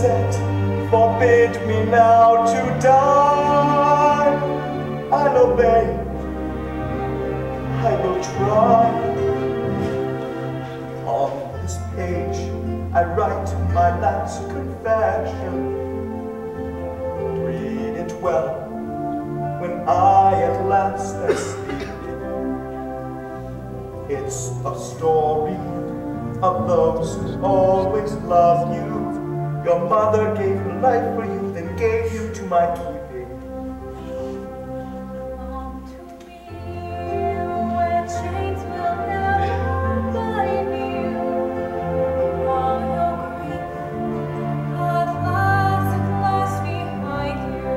set, forbid me now to die. I'll obey, I will try. On this page I write my last confession. Read it well when I at last am sleeping. It's a story of those who always loved you. Your mother gave her life for you, then gave you to my keeping. Come to me where chains will never bind you. All your grief at last behind you.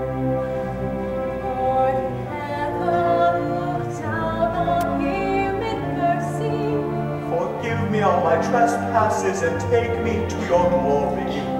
Lord, heaven, look down on me with mercy. Forgive me all my trespasses and take me to your glory.